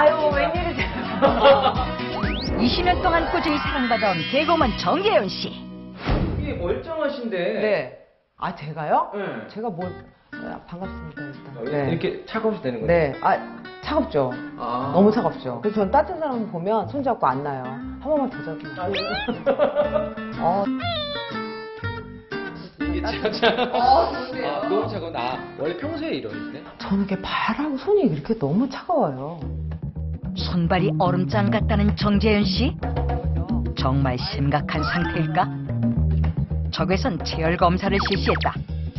아유, 웬일이세요? 20년 동안 꾸준히 사랑받아온 개그우먼 정재현 씨. 이게 멀쩡하신데. 네. 아, 제가요? 네. 제가 뭐, 반갑습니다, 일단. 네. 이렇게 차가우셔도 되는 거예요? 네. 아, 차갑죠. 아. 너무 차갑죠. 그래서 전 따뜻한 사람 보면 손잡고 안 나요. 한 번만 더 잡으면. 이게 차가. 좋네요. 아, 너무 차가워. 원래 평소에 이러는데? 저는 이렇게 발하고 손이 이렇게 너무 차가워요. 손발이 얼음장 같다는 정재현 씨? 정말 심각한 상태일까? 적외선 체열 검사를 실시했다.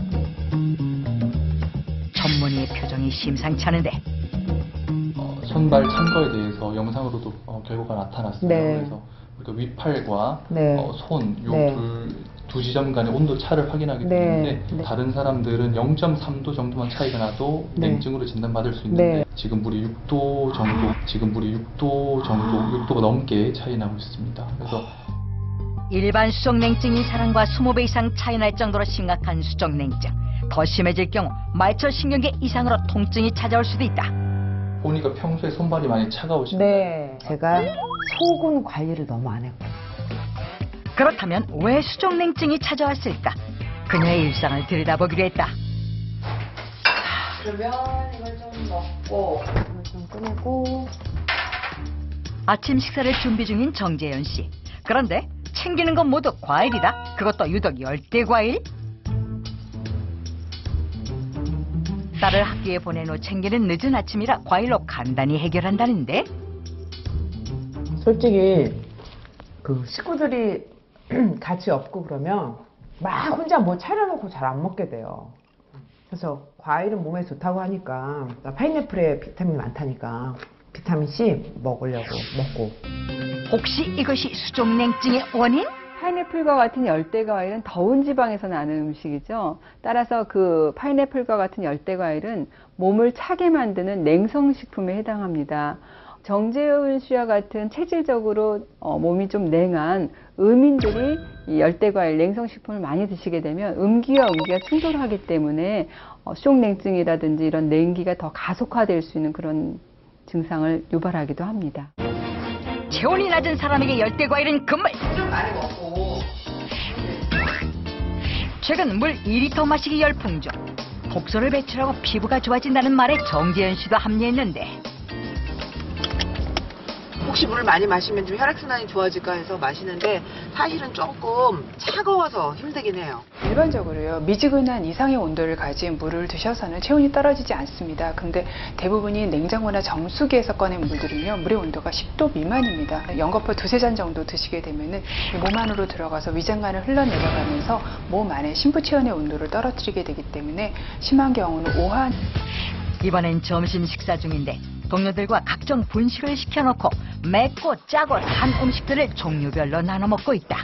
전문의의 표정이 심상치 않은데. 손발 찬 거에 대해서 영상으로도 결과가 나타났습니다. 네. 그래서 우리가 위팔과 네. 손, 요 네. 두 지점 간의 온도 차를 확인하게 네. 되는데 네. 다른 사람들은 0.3도 정도만 차이가 나도 네. 냉증으로 진단받을 수 있는데 네. 지금 물이 6도 정도, 6도가 넘게 차이 나고 있습니다. 그래서 일반 수족냉증이 사람과 20배 이상 차이 날 정도로 심각한 수족냉증. 더 심해질 경우 말초신경계 이상으로 통증이 찾아올 수도 있다. 보니까 평소에 손발이 많이 차가우신가요? 네. 제가 소근 관리를 너무 안 했고. 그렇다면 왜 수족냉증이 찾아왔을까? 그녀의 일상을 들여다보기로 했다. 그러면 이걸 좀 먹고, 이걸 좀 꺼내고. 아침 식사를 준비 중인 정재현 씨. 그런데 챙기는 건 모두 과일이다. 그것도 유독 열대 과일. 딸을 학교에 보낸 후 챙기는 늦은 아침이라 과일로 간단히 해결한다는데. 솔직히 그 식구들이 같이 없고 그러면 막 혼자 뭐 차려놓고 잘 안 먹게 돼요. 그래서 과일은 몸에 좋다고 하니까 파인애플에 비타민 많다니까 비타민 C 먹으려고 먹고. 혹시 이것이 수족냉증의 원인? 파인애플과 같은 열대 과일은 더운 지방에서 나는 음식이죠. 따라서 그 파인애플과 같은 열대 과일은 몸을 차게 만드는 냉성식품에 해당합니다. 정재훈 씨와 같은 체질적으로 몸이 좀 냉한 음인들이 이 열대 과일 냉성식품을 많이 드시게 되면 음기와 음기가 충돌하기 때문에 수족냉증이라든지 이런 냉기가 더 가속화될 수 있는 그런 증상을 유발하기도 합니다. 체온이 낮은 사람에게 열대 과일은 금물. 좀 많이 먹고. 최근 물 2리터 마시기 열풍 중 독소를 배출하고 피부가 좋아진다는 말에 정재현 씨도 합리했는데. 혹시 물을 많이 마시면 좀 혈액순환이 좋아질까 해서 마시는데 사실은 조금 차가워서 힘들긴 해요. 일반적으로요, 미지근한 이상의 온도를 가진 물을 드셔서는 체온이 떨어지지 않습니다. 근데 대부분이 냉장고나 정수기에서 꺼낸 물들은요, 물의 온도가 10도 미만입니다. 연거푸 2~3잔 정도 드시게 되면은 몸 안으로 들어가서 위장관을 흘러내려가면서 몸 안에 심부 체온의 온도를 떨어뜨리게 되기 때문에 심한 경우는 오한. 이번엔 점심 식사 중인데 동료들과 각종 분식을 시켜놓고 맵고 짜고 단 음식들을 종류별로 나눠 먹고 있다.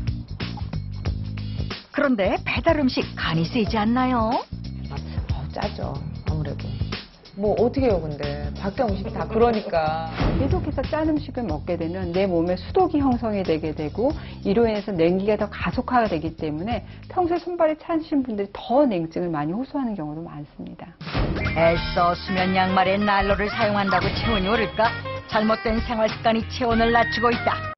그런데 배달 음식 간이 세지 않나요? 짜죠, 아무래도. 뭐 어떻게 해요, 근데 밖에 음식이 다 그러니까. 계속해서 짠 음식을 먹게 되면 내 몸에 수독이 형성이 되게 되고 이로 인해서 냉기가 더 가속화가 되기 때문에 평소에 손발이 차신 분들이 더 냉증을 많이 호소하는 경우도 많습니다. 애써 수면 양말에 난로를 사용한다고 체온이 오를까? 잘못된 생활 습관이 체온을 낮추고 있다.